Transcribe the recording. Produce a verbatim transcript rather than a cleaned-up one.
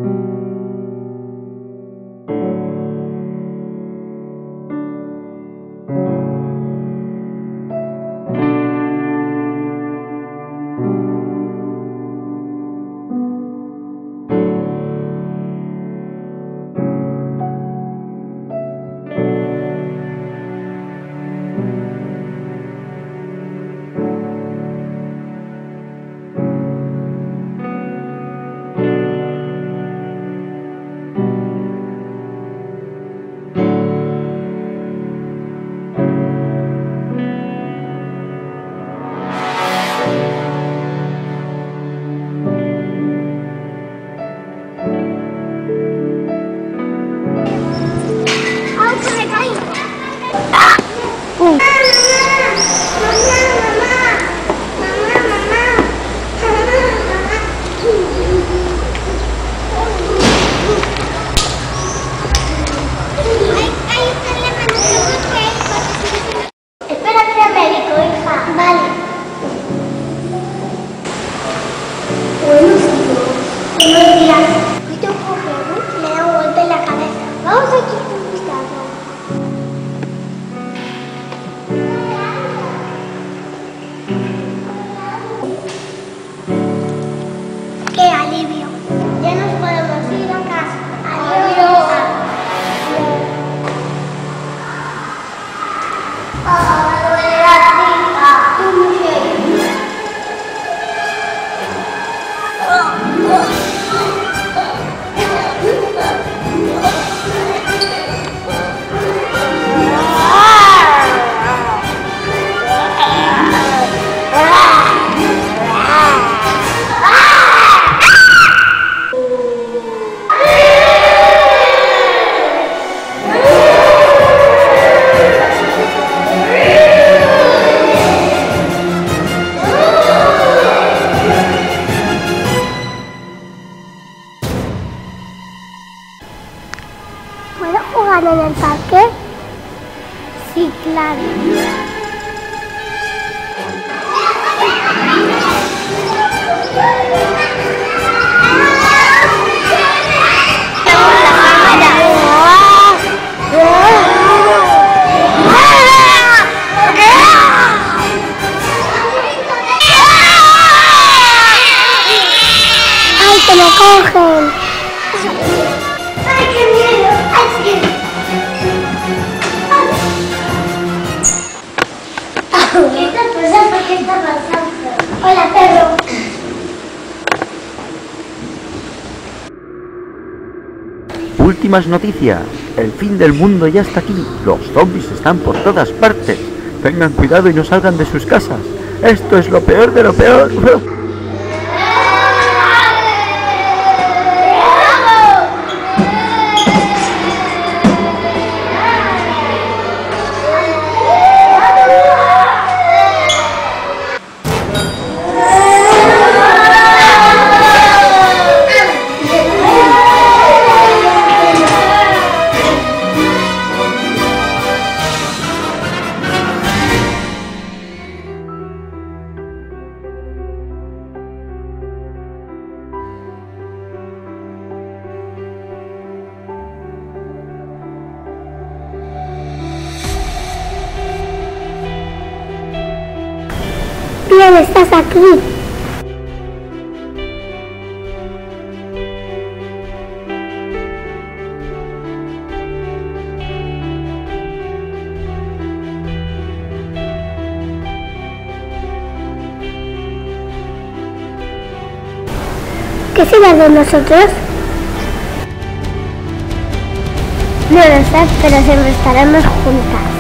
¿En el parque? Sí, claro. ¡Ay, que me cogen! ¡Ay, qué miedo! ¡Ay, qué... ¿Qué está pasando? ¿Qué está pasando? Hola, perro. Últimas noticias. El fin del mundo ya está aquí. Los zombies están por todas partes. Tengan cuidado y no salgan de sus casas. Esto es lo peor de lo peor. Bien, estás aquí. ¿Qué será de nosotros? No lo sé, pero siempre estaremos juntas.